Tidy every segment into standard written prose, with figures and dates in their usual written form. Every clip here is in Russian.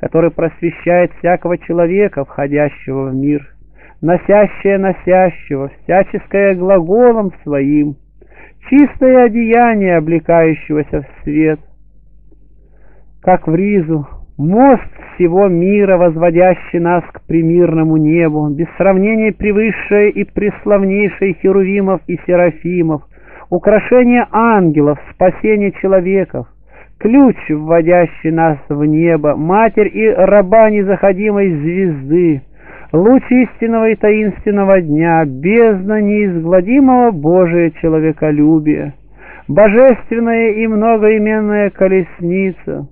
который просвещает всякого человека, входящего в мир, носящее носящего, всяческое глаголом своим, чистое одеяние, облекающегося в свет, как в ризу, мост всего мира, возводящий нас к премирному небу, без сравнения превысшее и преславнейшее херувимов и серафимов, украшение ангелов, спасение человеков, ключ, вводящий нас в небо, матерь и раба незаходимой звезды, луч истинного и таинственного дня, бездна неизгладимого Божия человеколюбия, божественная и многоименная колесница,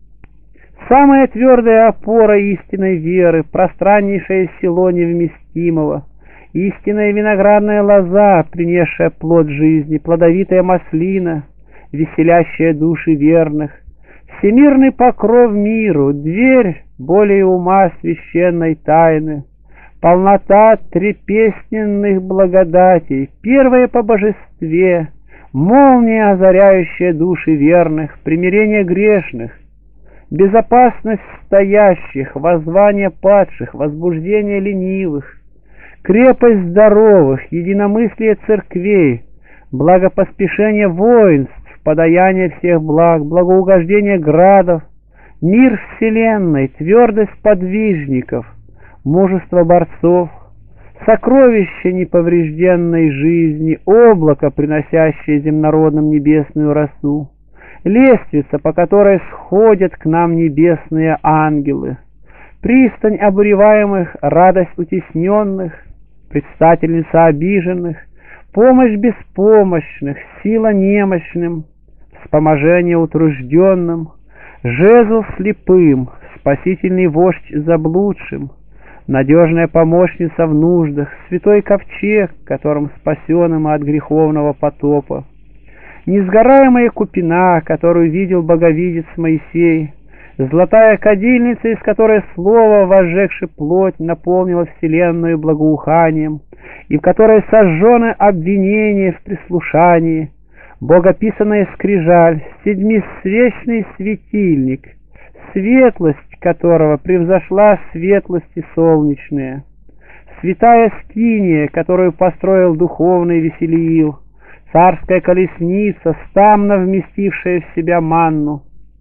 самая твердая опора истинной веры, пространнейшее село невместимого, истинная виноградная лоза, принесшая плод жизни, плодовитая маслина, веселящая души верных, всемирный покров миру, дверь более ума священной тайны, полнота трепесненных благодатей, первое по божестве, молния, озаряющая души верных, примирение грешных, безопасность стоящих, воззвание падших, возбуждение ленивых, крепость здоровых, единомыслие церквей, благопоспешение воинств, подаяние всех благ, благоугождение градов, мир вселенной, твердость подвижников, мужество борцов, сокровище неповрежденной жизни, облако, приносящее земнородным небесную росу, лестница, по которой сходят к нам небесные ангелы, пристань обуреваемых, радость утесненных, предстательница обиженных, помощь беспомощных, сила немощным, вспоможение утружденным, жезл слепым, спасительный вождь заблудшим, надежная помощница в нуждах, святой ковчег, которым спасенным от греховного потопа, несгораемая купина, которую видел боговидец Моисей, золотая кадильница, из которой слово, возжегши плоть, наполнило вселенную благоуханием, и в которой сожжены обвинения в прислушании, богописанная скрижаль, седьмисвечный светильник, светлость которого превзошла светлости солнечные, святая скиния, которую построил духовный Веселиил, царская колесница, стамно вместившая в себя манну,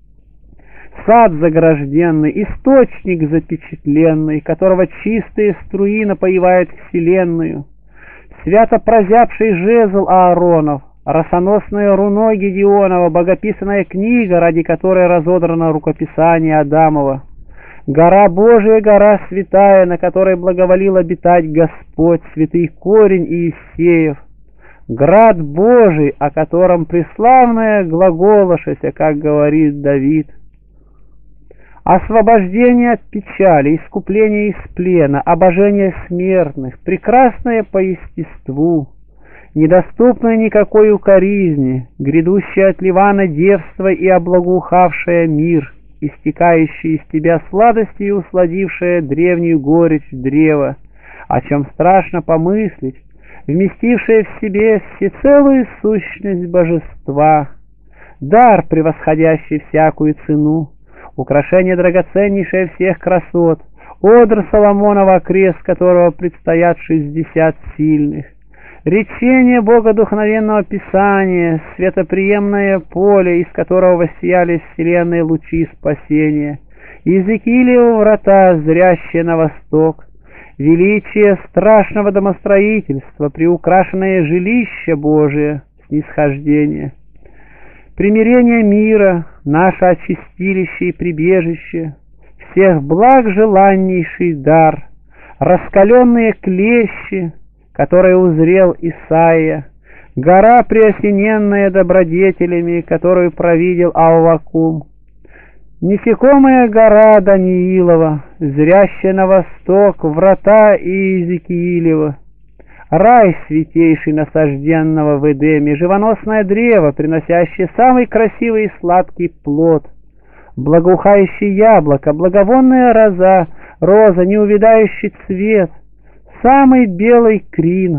сад загражденный, источник запечатленный, которого чистые струи напоивают вселенную, свято прозябший жезл Ааронов, росоносное руно Гедеонова, богописанная книга, ради которой разодрано рукописание Адамова, гора Божия, гора святая, на которой благоволил обитать Господь, святый корень Иисеев, град Божий, о котором преславное глаголошися, как говорит Давид. Освобождение от печали, искупление из плена, обожение смертных, прекрасное по естеству, недоступное никакой укоризни, грядущее от Ливана девство и облагоухавшее мир, истекающее из тебя сладостью и усладившее древнюю горечь древа, о чем страшно помыслить, вместившее в себе всецелую сущность божества, дар, превосходящий всякую цену, украшение драгоценнейшее всех красот, одр Соломонова, крест которого предстоят 60 сильных, речение богодухновенного Писания, светоприемное поле, из которого воссияли вселенные лучи спасения, Иезекиилевы врата, зрящие на восток, величие страшного домостроительства, приукрашенное жилище Божие, снисхождение, примирение мира, наше очистилище и прибежище, всех благ желаннейший дар, раскаленные клещи, которые узрел Исаия, гора, преосененная добродетелями, которую провидел Аввакум, несекомая гора Даниилова, зрящая на восток, врата Иезекиилева, рай святейший насажденного в Эдеме, живоносное древо, приносящее самый красивый и сладкий плод, благоухающее яблоко, благовонная роза, неувядающий цвет, самый белый крин,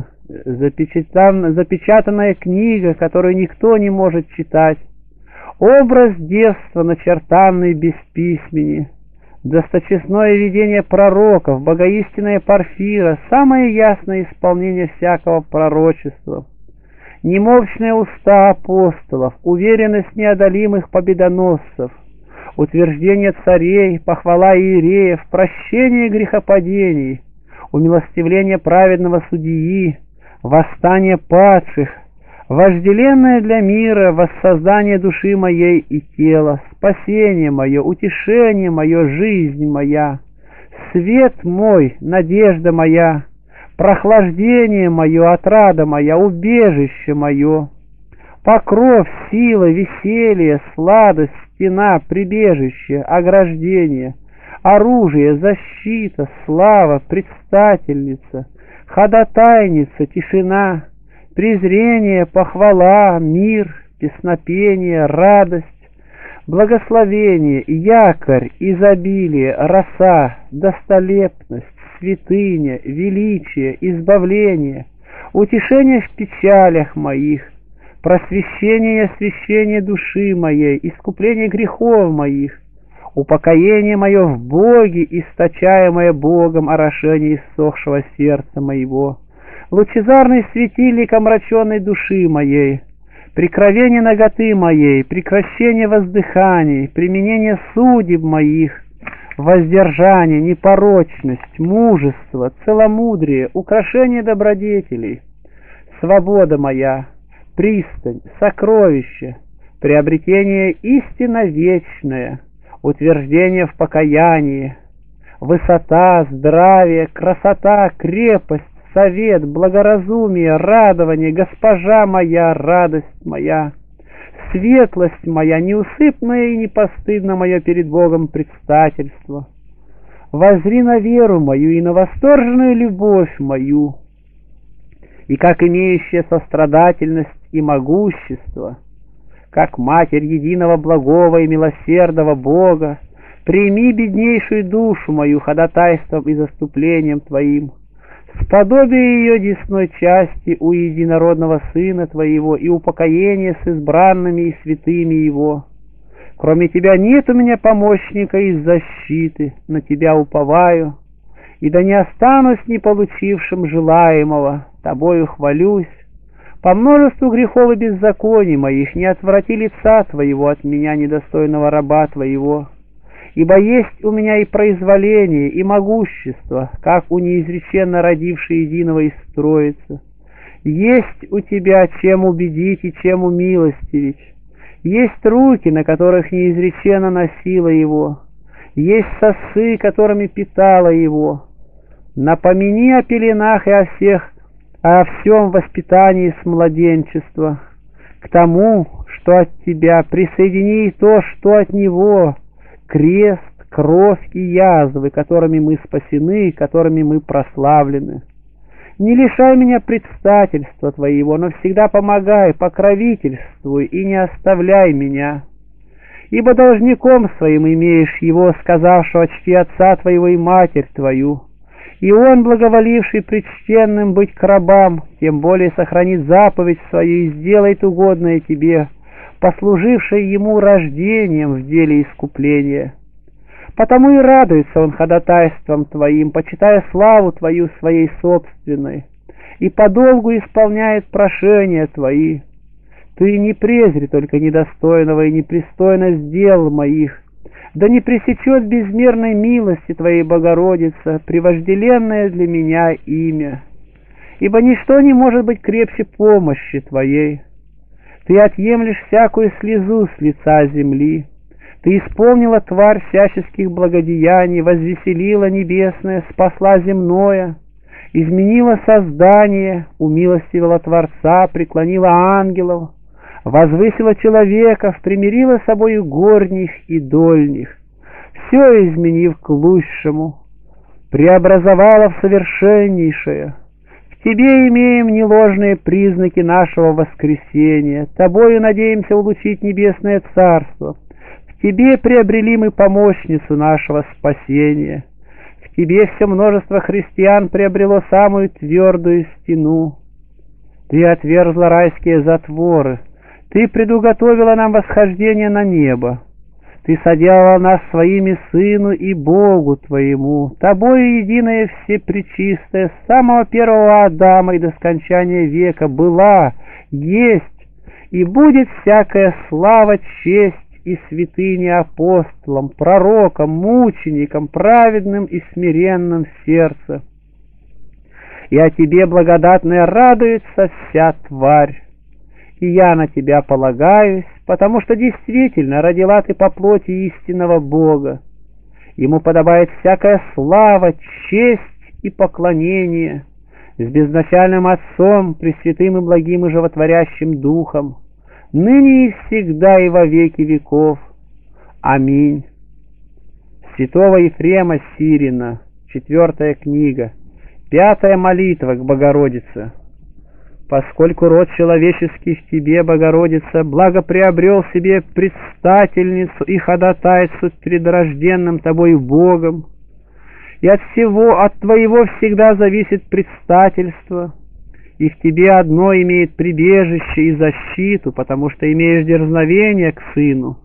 запечатанная книга, которую никто не может читать, образ детства, начертанный без письмени, досточестное видение пророков, богоистинное Порфира, самое ясное исполнение всякого пророчества, немолчные уста апостолов, уверенность неодолимых победоносцев, утверждение царей, похвала иереев, прощение грехопадений, умилостивление праведного судьи, восстание падших, вожделенное для мира воссоздание души моей и тела, спасение мое, утешение мое, жизнь моя, свет мой, надежда моя, прохлаждение мое, отрада моя, убежище мое, покров, сила, веселье, сладость, стена, прибежище, ограждение, оружие, защита, слава, предстательница, ходатайница, тишина, презрение, похвала, мир, песнопение, радость, благословение, якорь, изобилие, роса, достолепность, святыня, величие, избавление, утешение в печалях моих, просвещение и освящение души моей, искупление грехов моих, упокоение мое в Боге, источаемое Богом орошение иссохшего сердца моего, лучезарный светильник омраченной души моей, прикровение наготы моей, прекращение воздыханий, применение судеб моих, воздержание, непорочность, мужество, целомудрие, украшение добродетелей, свобода моя, пристань, сокровище, приобретение истинно вечное, утверждение в покаянии, высота, здравие, красота, крепость, совет, благоразумие, радование, госпожа моя, радость моя, светлость моя, неусыпное и непостыдно мое перед Богом предстательство. Воззри на веру мою и на восторженную любовь мою, и как имеющая сострадательность и могущество, как Матерь единого благого и милосердного Бога, прими беднейшую душу мою ходатайством и заступлением Твоим, сподобие ее десной части у единородного Сына Твоего и упокоение с избранными и святыми Его. Кроме Тебя нет у меня помощника из защиты, на Тебя уповаю, и да не останусь не получившим желаемого, Тобою хвалюсь. По множеству грехов и беззаконий моих не отврати лица Твоего от меня, недостойного раба Твоего. Ибо есть у меня и произволение, и могущество, как у неизреченно родившей единого из Троицы. Есть у Тебя чем убедить и чем умилостивить. Есть руки, на которых неизреченно носила Его. Есть сосы, которыми питала Его. Напомини о пеленах и о всем воспитании с младенчества. К тому, что от Тебя, присоедини и то, что от Него, крест, кровь и язвы, которыми мы спасены, которыми мы прославлены. Не лишай меня предстательства Твоего, но всегда помогай, покровительствуй и не оставляй меня. Ибо должником своим имеешь его, сказавшего: чти отца твоего и матерь твою. И он, благоволивший предчтенным быть к рабам, тем более сохранит заповедь свою и сделает угодное тебе, послужившее ему рождением в деле искупления. Потому и радуется он ходатайством твоим, почитая славу твою своей собственной, и подолгу исполняет прошения твои. Ты не презри только недостойного и непристойность дел моих, да не пресечет безмерной милости Твоей, Богородица, превожделенное для меня имя. Ибо ничто не может быть крепче помощи Твоей. Ты отъемлешь всякую слезу с лица земли. Ты исполнила тварь всяческих благодеяний, возвеселила небесное, спасла земное, изменила создание, умилостивила Творца, преклонила ангелов, возвысила человеков, примирила собою горних и дольних, все изменив к лучшему, преобразовала в совершеннейшее. В Тебе имеем неложные признаки нашего воскресения, Тобою надеемся улучшить небесное царство, в Тебе приобрели мы помощницу нашего спасения, в Тебе все множество христиан приобрело самую твердую стену. Ты отверзла райские затворы, Ты предуготовила нам восхождение на небо. Ты соделала нас своими Сыну и Богу Твоему, Тобою единая всепречистая, с самого первого Адама и до скончания века была, есть и будет всякая слава, честь и святыня апостолам, пророкам, мученикам, праведным и смиренным в сердце. И о Тебе, благодатная, радуется вся тварь. И я на Тебя полагаюсь, потому что действительно родила Ты по плоти истинного Бога. Ему подобает всякая слава, честь и поклонение с безначальным Отцом, Пресвятым и благим и животворящим Духом, ныне и всегда и во веки веков. Аминь. Святого Ефрема Сирина, 4 книга, 5 молитва к Богородице. Поскольку род человеческий в Тебе, Богородица, благоприобрел себе предстательницу и ходатайцу перед рожденным Тобой Богом, и от Твоего всегда зависит предстательство, и в Тебе одно имеет прибежище и защиту, потому что имеешь дерзновение к Сыну,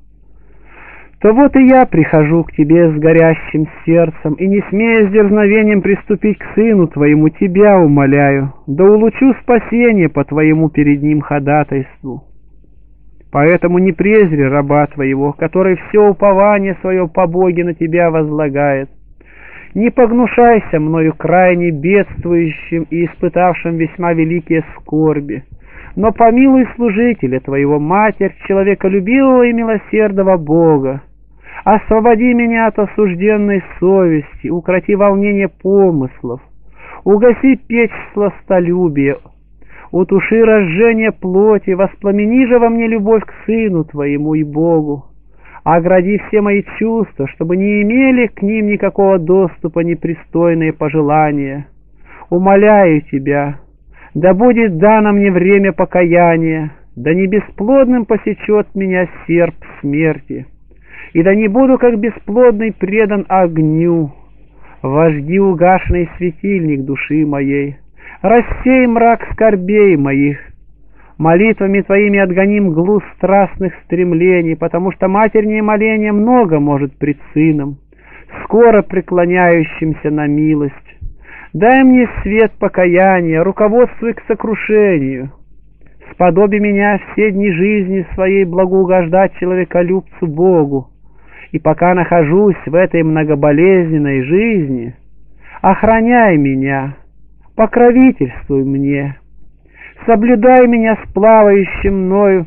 то вот и я прихожу к Тебе с горящим сердцем, и, не смея с дерзновением приступить к Сыну Твоему, Тебя умоляю, да улучшу спасение по Твоему перед Ним ходатайству. Поэтому не презри раба Твоего, который все упование свое по Боге на Тебя возлагает. Не погнушайся мною крайне бедствующим и испытавшим весьма великие скорби, но помилуй служителя Твоего, Матерь, человеколюбивого и милосердного Бога. Освободи меня от осужденной совести, укроти волнение помыслов, угаси печь сластолюбия, утуши разжение плоти, воспламени же во мне любовь к Сыну Твоему и Богу. Огради все мои чувства, чтобы не имели к ним никакого доступа непристойные пожелания. Умоляю Тебя, да будет дано мне время покаяния, да не бесплодным посечет меня серп смерти, и да не буду, как бесплодный, предан огню. Вожги угашенный светильник души моей, рассей мрак скорбей моих. Молитвами Твоими отгони мглу страстных стремлений, потому что матернее моление много может пред Сыном, скоро преклоняющимся на милость. Дай мне свет покаяния, руководствуй к сокрушению. Сподоби меня все дни жизни своей благоугождать человеколюбцу Богу, и пока нахожусь в этой многоболезненной жизни, охраняй меня, покровительствуй мне, соблюдай меня с плавающим мною,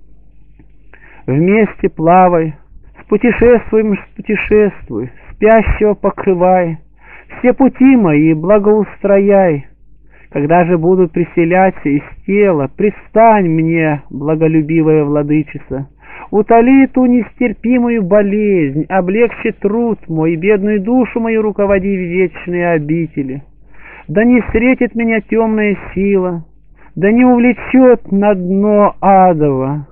вместе плавай, с путешествуем путешествуй, спящего покрывай, все пути мои благоустрояй. Когда же буду приселяться из тела, предстань мне, благолюбивая владычица, утоли ту нестерпимую болезнь, облегчи труд мой, бедную душу мою руководи в вечные обители. Да не встретит меня темная сила, да не увлечет на дно адово.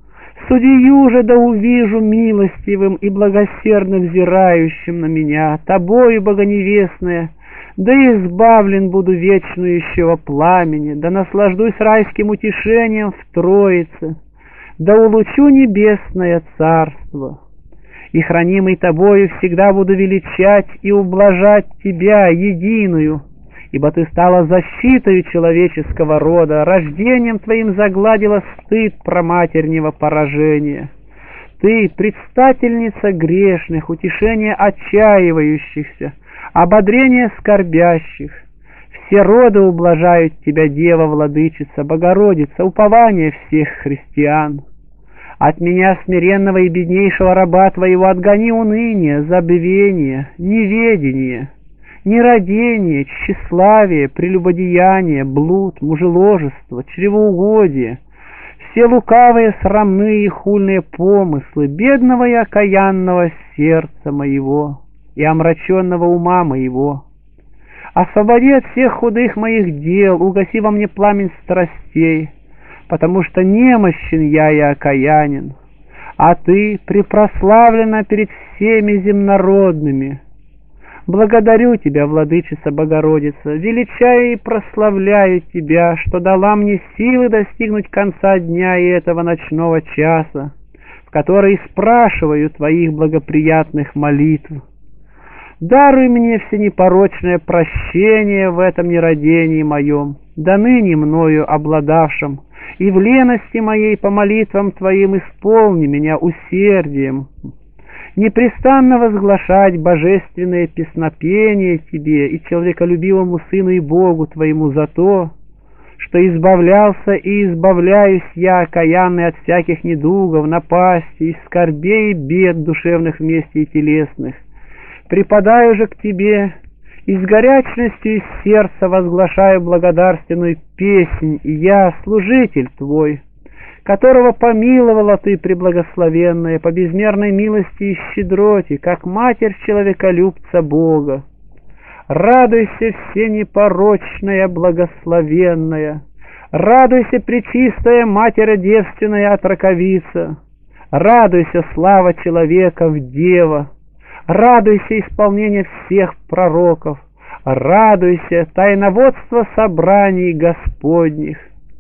Судью же да увижу милостивым и благосердно взирающим на меня, Тобою, Богоневестная, да избавлен буду вечнующего пламени, да наслаждусь райским утешением в Троице, да улучшу небесное царство. И хранимый Тобою всегда буду величать и ублажать Тебя, единую, ибо Ты стала защитою человеческого рода, рождением Твоим загладила стыд праматернего поражения. Ты — предстательница грешных, утешение отчаивающихся, ободрение скорбящих. Все роды ублажают Тебя, Дева, Владычица, Богородица, упование всех христиан. От меня, смиренного и беднейшего раба Твоего, отгони уныние, забвение, неведение, нерадение, тщеславие, прелюбодеяние, блуд, мужеложество, чревоугодие, все лукавые, срамные и хульные помыслы бедного и окаянного сердца моего и омраченного ума моего. Освободи от всех худых моих дел, угаси во мне пламень страстей, потому что немощен я и окаянен, а Ты препрославлена перед всеми земнородными. Благодарю Тебя, Владычица Богородица, величаю и прославляю Тебя, что дала мне силы достигнуть конца дня и этого ночного часа, в которой спрашиваю твоих благоприятных молитв. Даруй мне всенепорочное прощение в этом нерадении моем, да ныне мною обладавшим, и в лености моей по молитвам Твоим исполни меня усердием, непрестанно возглашать божественное песнопение Тебе и человеколюбивому Сыну и Богу Твоему за то, что избавлялся и избавляюсь я, окаянный от всяких недугов, напастей, скорбей и бед душевных вместе и телесных. Припадаю же к Тебе и с горячностью из сердца возглашаю благодарственную песнь, и я, служитель Твой, которого помиловала Ты, преблагословенная, по безмерной милости и щедроте, как матерь человеколюбца Бога. Радуйся, всенепорочная, благословенная, радуйся, пречистая Матерь девственная отроковица, радуйся, слава человеков Дева, радуйся, исполнение всех пророков, радуйся, тайноводство собраний Господних,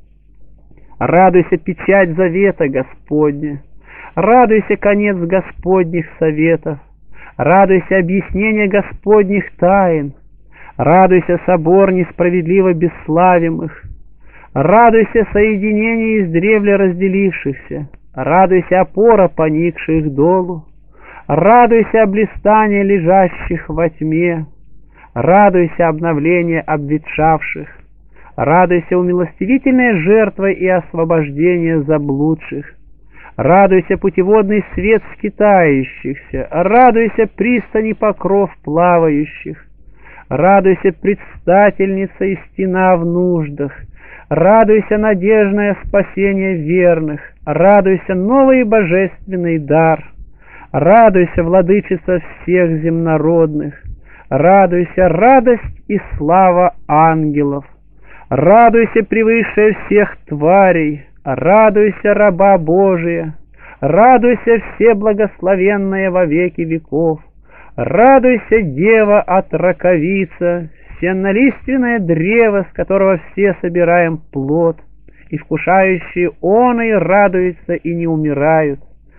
радуйся, печать завета Господня, радуйся, конец Господних советов, радуйся, объяснение Господних тайн, радуйся, собор несправедливо бесславимых, радуйся, соединение издревле разделившихся, радуйся, опора поникших долу, радуйся, облистание лежащих во тьме, радуйся, обновление обветшавших, радуйся, умилостивительная жертва и освобождение заблудших, радуйся, путеводный свет скитающихся, радуйся, пристани покров плавающих, радуйся, предстательница и стена в нуждах, радуйся, надежное спасение верных, радуйся, новый божественный дар, радуйся, владычица всех земнородных, радуйся, радость и слава ангелов, радуйся, превыше всех тварей, радуйся, раба Божия, радуйся, все благословенная во веки веков, радуйся, дева отроковица, сеннолиственное древо, с которого все собираем плод, и вкушающие он и радуются и не умирают.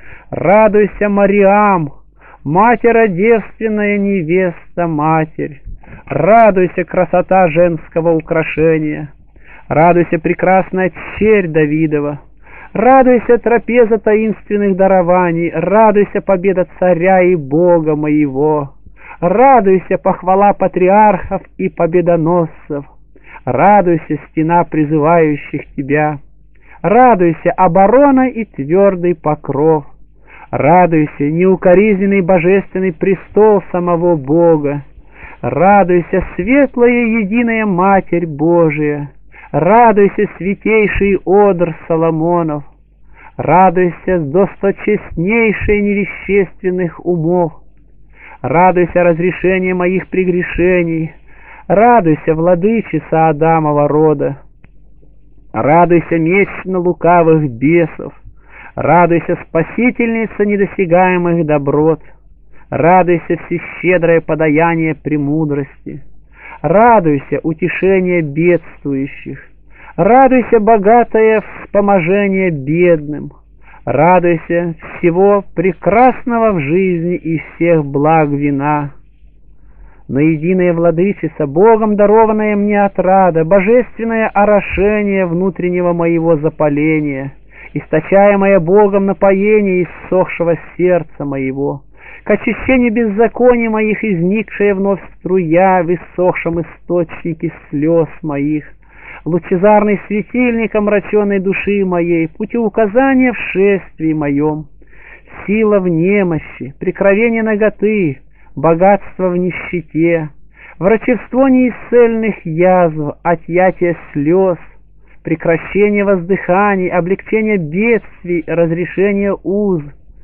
Радуйся, Мариам, Матерь девственная невеста, Матерь, радуйся, красота женского украшения, радуйся, прекрасная черь Давидова, радуйся, трапеза таинственных дарований, радуйся, победа царя и Бога моего, радуйся, похвала патриархов и победоносцев, радуйся, стена призывающих тебя, радуйся, оборона и твердый покров, радуйся, неукоризненный божественный престол самого Бога, радуйся, светлая единая Матерь Божия, радуйся, святейший одр Соломонов, радуйся, досточестнейший невещественных умов, радуйся, разрешение моих прегрешений, радуйся, владычица Адамова рода, радуйся, меч на лукавых бесов, радуйся, спасительница недосягаемых доброт, радуйся, всещедрое подаяние премудрости, радуйся, утешение бедствующих, радуйся, богатое вспоможение бедным, радуйся, всего прекрасного в жизни и всех благ вина. Но единая владычица, Богом дарованная мне отрада, божественное орошение внутреннего моего запаления, источаемое Богом напоение иссохшего сердца моего, к очищению беззаконий моих изникшая вновь струя в иссохшем источнике слез моих, лучезарный светильник омраченной души моей, путеуказание в шествии моем, сила в немощи, прикровение наготы, богатство в нищете, врачевство неисцельных язв, отъятие слез, прекращение воздыханий, облегчение бедствий, разрешение уз.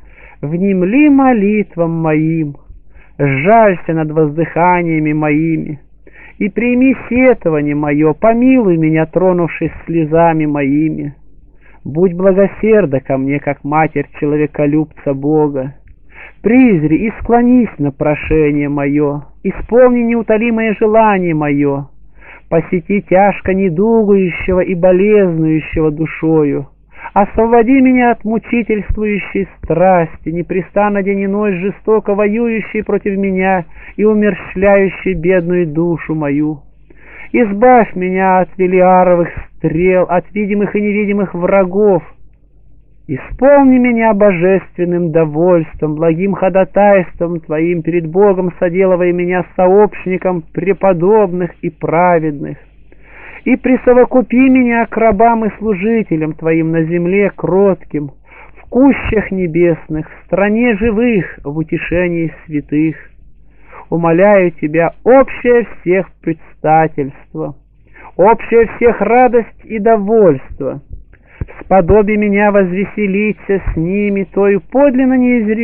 Внемли молитвам моим, сжалься над воздыханиями моими, и прими сетование мое, помилуй меня, тронувшись слезами моими. Будь благосерда ко мне, как Матерь человеколюбца Бога. Призри и склонись на прошение мое, исполни неутолимое желание мое, посети тяжко недугающего и болезнующего душою, Освободи меня от мучительствующей страсти, непрестанно день и ночь жестоко воюющей против меня и умерщвляющей бедную душу мою. Избавь меня от велиаровых стрел, от видимых и невидимых врагов. Исполни меня божественным довольством, благим ходатайством Твоим перед Богом, соделывая меня сообщником преподобных и праведных. И присовокупи меня к рабам и служителям Твоим на земле кротким, в кущах небесных, в стране живых, в утешении святых. Умоляю Тебя, общее всех предстательство, общее всех радость и довольство. Сподоби меня возвеселиться с ними тою подлинно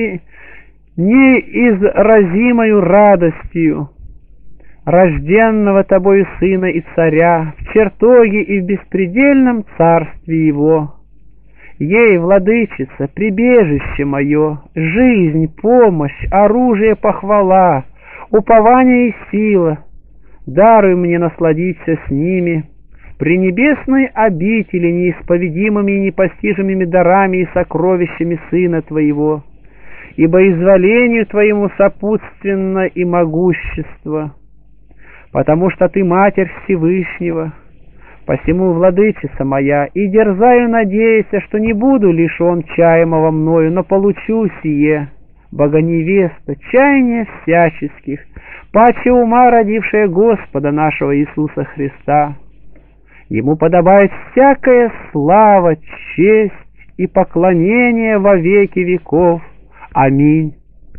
неизразимою радостью рожденного Тобою Сына и Царя в чертоге и в беспредельном царстве Его. Ей, Владычица, прибежище мое, жизнь, помощь, оружие, похвала, упование и сила, даруй мне насладиться с ними в пренебесной обители неисповедимыми и непостижимыми дарами и сокровищами Сына Твоего, ибо изволению Твоему сопутственно и могущество, потому что Ты Матерь Всевышнего. Посему, Владычица моя, и дерзаю надеяться, что не буду лишен чаемого мною, но получу сие, Богоневеста, чаяния всяческих, паче ума, родившая Господа нашего Иисуса Христа. Ему подобает всякая слава, честь и поклонение во веки веков. Аминь.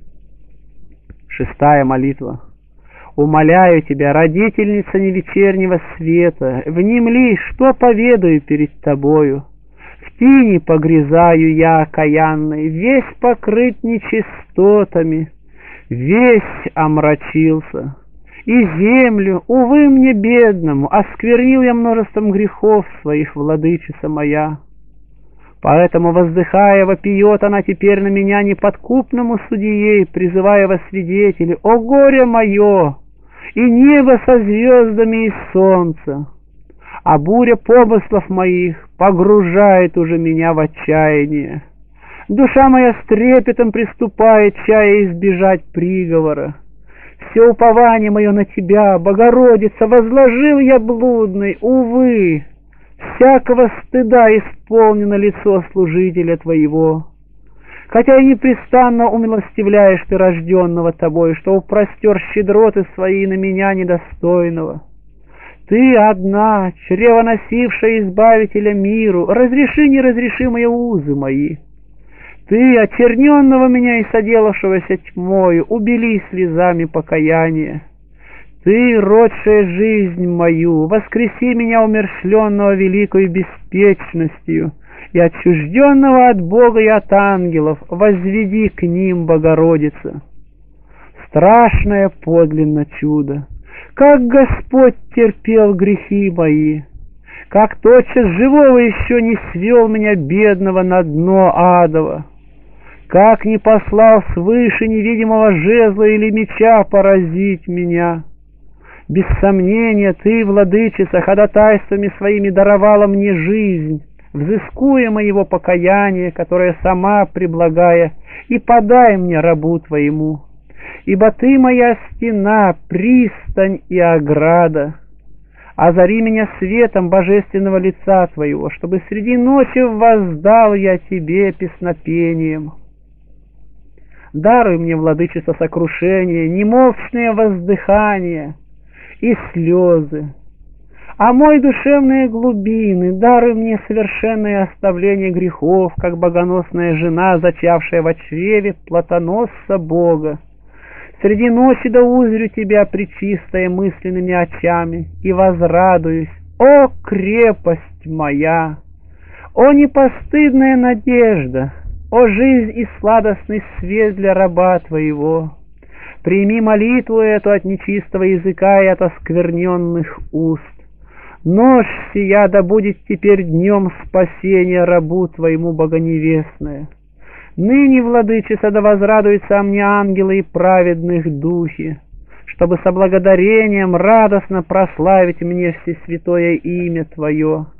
6-я молитва. Умоляю Тебя, родительница невечернего света, внемли, что поведаю перед Тобою. В тени погрязаю я окаянный, весь покрыт нечистотами, весь омрачился. И землю, увы мне бедному, осквернил я множеством грехов своих, Владычица моя. Поэтому, воздыхая, вопиет она теперь на меня неподкупному судьей, призывая во свидетели: «О горе мое! И небо со звездами и солнце! А буря помыслов моих погружает уже меня в отчаяние. Душа моя с трепетом приступает, чая избежать приговора. Все упование мое на Тебя, Богородица, возложил я блудный, увы, всякого стыда исполнено лицо служителя Твоего. Хотя и непрестанно умилостивляешь Ты рожденного Тобой, что упростер щедроты свои на меня недостойного. Ты одна, чревоносившая избавителя миру, разреши неразрешимые узы мои. Ты, очерненного меня и соделавшегося тьмою, убели слезами покаяния. Ты, родшая жизнь мою, воскреси меня умерщвленного великою беспечностью, и отчужденного от Бога и от ангелов возведи к ним, Богородица. Страшное подлинно чудо! Как Господь терпел грехи мои! Как тотчас живого еще не свел меня, бедного, на дно адово! Как не послал свыше невидимого жезла или меча поразить меня! Без сомнения, Ты, Владычица, ходатайствами своими даровала мне жизнь, взыскуя моего покаяния, которое сама преблагая, и подай мне, рабу Твоему. Ибо Ты моя стена, пристань и ограда. Озари меня светом божественного лица Твоего, чтобы среди ночи воздал я Тебе песнопением. Даруй мне, Владычица, сокрушение, немолчное воздыхание и слезы. А мой душевные глубины, даруй мне совершенное оставление грехов, как богоносная жена, зачавшая во чреве плотоносца Бога. Среди ночи да узрю Тебя, пречистая, мысленными очами, и возрадуюсь: о, крепость моя! О, непостыдная надежда! О, жизнь и сладостный свет для раба Твоего! Прими молитву эту от нечистого языка и от оскверненных уст. Ночь сия да будет теперь днем спасения рабу Твоему, Богоневестная. Ныне, Владычица, да возрадуются мне ангелы и праведных духи, чтобы со благодарением радостно прославить мне всесвятое имя Твое,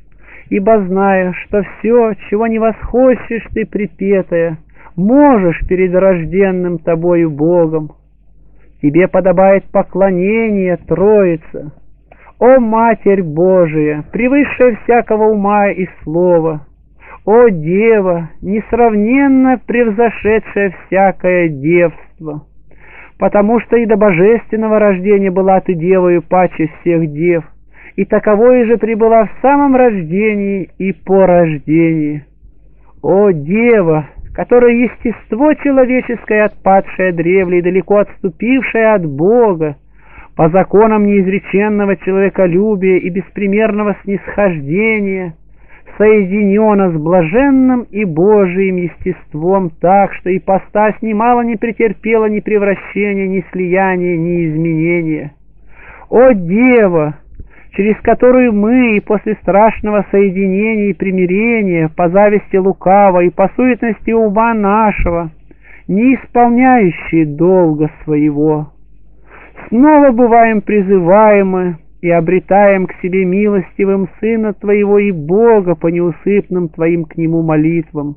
ибо знаю, что все, чего не восхочешь ты, припетая, можешь перед рожденным тобою Богом. Тебе подобает поклонение, Троица. О Матерь Божия, превысшая всякого ума и слова! О Дева, несравненно превзошедшая всякое девство! Потому что и до божественного рождения была ты девою паче всех дев, и таковой же прибыла в самом рождении и по рождении. О Дева, которая естество человеческое, отпадшее древле и далеко отступившее от Бога, по законам неизреченного человеколюбия и беспримерного снисхождения, соединена с блаженным и Божиим естеством так, что ипостась немало не претерпела ни превращения, ни слияния, ни изменения. О Дева, через которую мы и после страшного соединения и примирения, по зависти лукавой и по суетности ума нашего, не исполняющие долга своего, снова бываем призываемы и обретаем к себе милостивым Сына Твоего и Бога по неусыпным Твоим к Нему молитвам.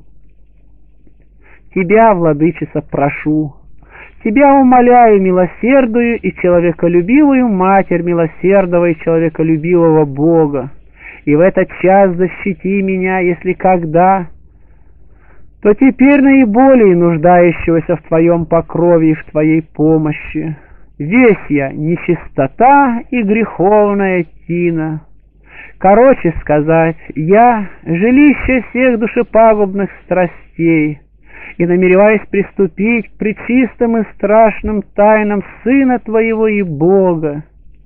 Тебя, Владычица, прошу, Тебя умоляю, милосердную и человеколюбивую Матерь милосердного и человеколюбивого Бога, и в этот час защити меня, если когда, то теперь наиболее нуждающегося в Твоем покрове и в Твоей помощи. Весь я нечистота и греховная тина. Короче сказать, я жилище всех душепагубных страстей, и намереваюсь приступить к пречистым и страшным тайнам Сына Твоего и Бога.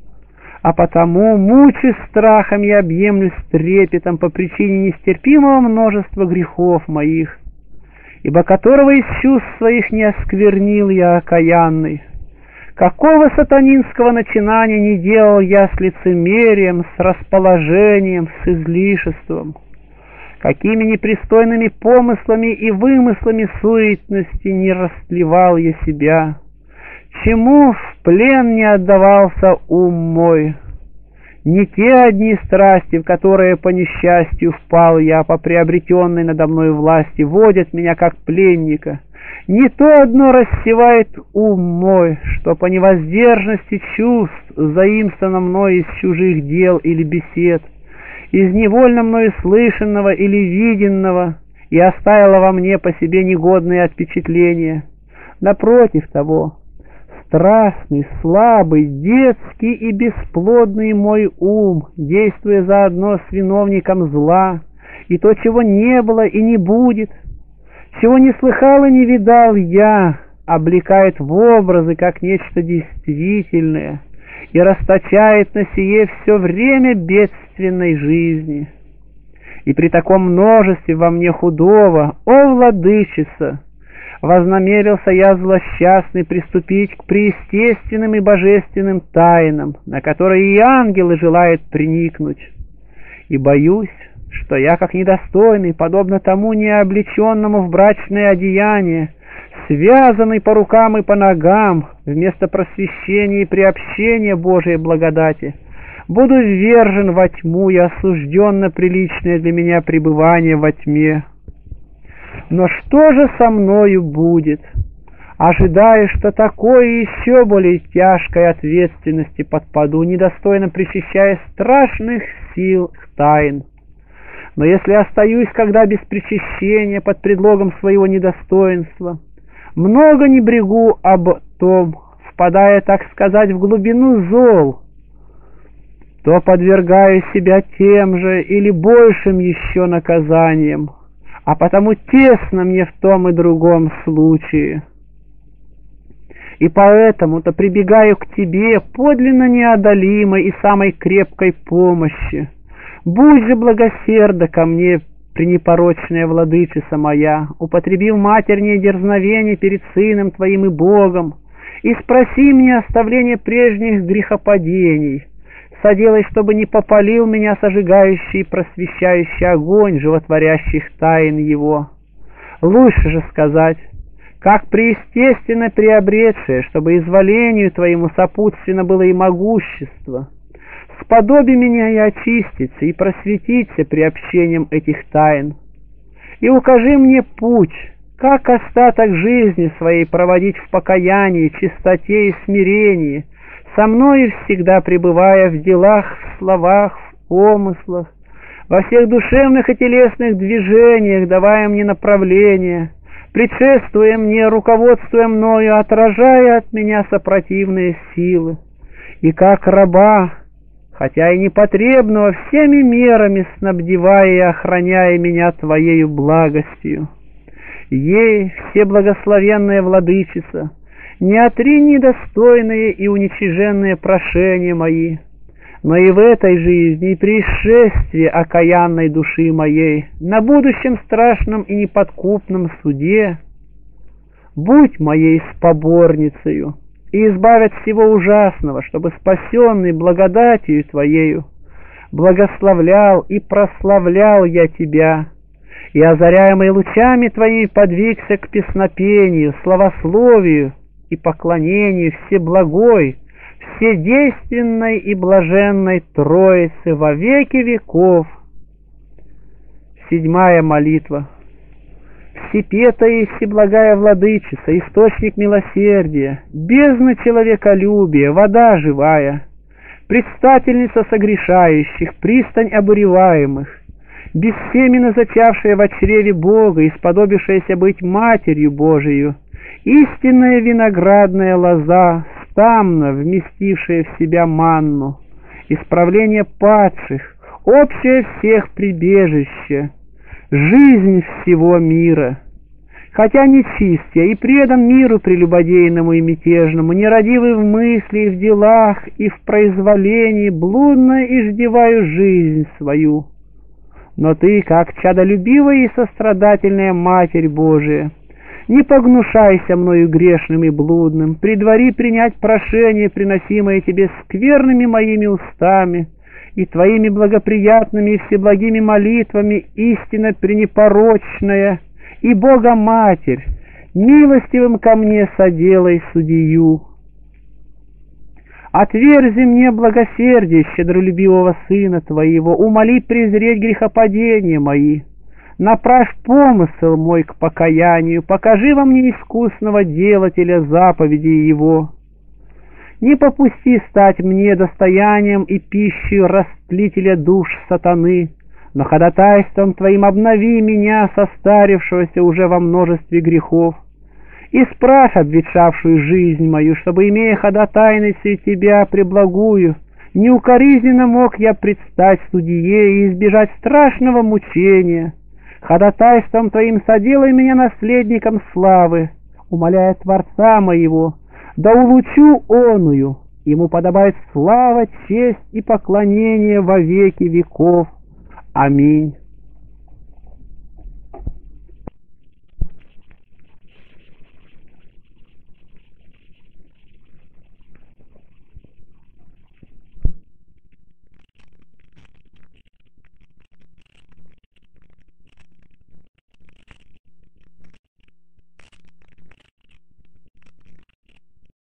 А потому, мучаясь страхом, я объемлюсь трепетом по причине нестерпимого множества грехов моих, ибо которого из чувств своих не осквернил я окаянный. Какого сатанинского начинания не делал я с лицемерием, с расположением, с излишеством? Какими непристойными помыслами и вымыслами суетности не растлевал я себя? Чему в плен не отдавался ум мой? Не те одни страсти, в которые по несчастью впал я по приобретенной надо мной власти, водят меня как пленника. Не то одно рассевает ум мой, что по невоздержности чувств заимствовано мной из чужих дел или бесед, из невольно мною слышанного или виденного, и оставило во мне по себе негодные отпечатления. Напротив того, страстный, слабый, детский и бесплодный мой ум, действуя заодно с виновником зла, и то, чего не было и не будет, чего не слыхал и не видал я, облекает в образы как нечто действительное и расточает на сие все время бедственной жизни. И при таком множестве во мне худого, о Владычица, вознамерился я злосчастный приступить к преестественным и божественным тайнам, на которые и ангелы желают приникнуть, и боюсь, что я, как недостойный, подобно тому необлеченному в брачное одеяние, связанный по рукам и по ногам, вместо просвещения и приобщения Божией благодати, буду ввержен во тьму и осужден на приличное для меня пребывание во тьме. Но что же со мною будет? Ожидаю, что такое еще более тяжкой ответственности подпаду, недостойно причащая страшных сил тайн. Но если остаюсь, когда без причащения, под предлогом своего недостоинства, много не брегу об том, впадая, так сказать, в глубину зол, то подвергаю себя тем же или большим еще наказаниям, а потому тесно мне в том и другом случае. И поэтому-то прибегаю к Тебе подлинно неодолимой и самой крепкой помощи. Будь же благосерда ко мне, пренепорочная Владычица моя, употребив матернее дерзновение перед Сыном Твоим и Богом, и спроси мне оставление прежних грехопадений, соделай, чтобы не попалил меня сожигающий и просвещающий огонь животворящих тайн Его. Лучше же сказать, как преестественно приобретшее, чтобы изволению Твоему сопутственно было и могущество. сподоби меня и очиститься, и просветиться приобщением этих тайн, и укажи мне путь, как остаток жизни своей проводить в покаянии, чистоте и смирении, со мною всегда пребывая в делах, в словах, в помыслах, во всех душевных и телесных движениях, давая мне направление, предшествуя мне, руководствуя мною, отражая от меня сопротивные силы, и как раба, хотя и непотребного, всеми мерами снабдевая и охраняя меня Твоею благостью. Ей, всеблагословенная Владычица, не отринь недостойные и уничиженные прошения мои, но и в этой жизни, и при исшествии окаянной души моей, на будущем страшном и неподкупном суде, будь моей споборницею и избавь от всего ужасного, чтобы спасенный благодатью Твоею благословлял и прославлял я Тебя, и, озаряемый лучами Твоими, подвигся к песнопению, славословию и поклонению всеблагой, вседейственной и блаженной Троицы во веки веков. 7-я молитва. Всепетая и всеблагая Владычица, источник милосердия, бездна человеколюбия, вода живая, предстательница согрешающих, пристань обуреваемых, бессеменно зачавшая во чреве Бога и сподобившаяся быть Матерью Божию, истинная виноградная лоза, стамно вместившая в себя манну, исправление падших, общее всех прибежище, жизнь всего мира. Хотя нечист я и предан миру прелюбодейному и мятежному, нерадивый в мысли и в делах, и в произволении, блудно иждеваю жизнь свою. Но Ты, как чадолюбивая и сострадательная Матерь Божия, не погнушайся мною грешным и блудным, предвари принять прошение, приносимое Тебе скверными моими устами, и Твоими благоприятными и всеблагими молитвами истинно пренепорочная и Бога Матерь, милостивым ко мне соделай судью. Отверзи мне благосердие щедролюбивого Сына Твоего, умоли презреть грехопадения мои, направь помысл мой к покаянию, покажи во мне искусного делателя заповедей Его. Не попусти стать мне достоянием и пищей растлителя душ сатаны, но ходатайством Твоим обнови меня, состарившегося уже во множестве грехов. Исправь обветшавшую жизнь мою, чтобы, имея ходатайницей Тебя преблагую, неукоризненно мог я предстать судье и избежать страшного мучения. Ходатайством Твоим соделай меня наследником славы, умоляя Творца моего, да улучу оную, ему подобает слава, честь и поклонение во веки веков. Аминь.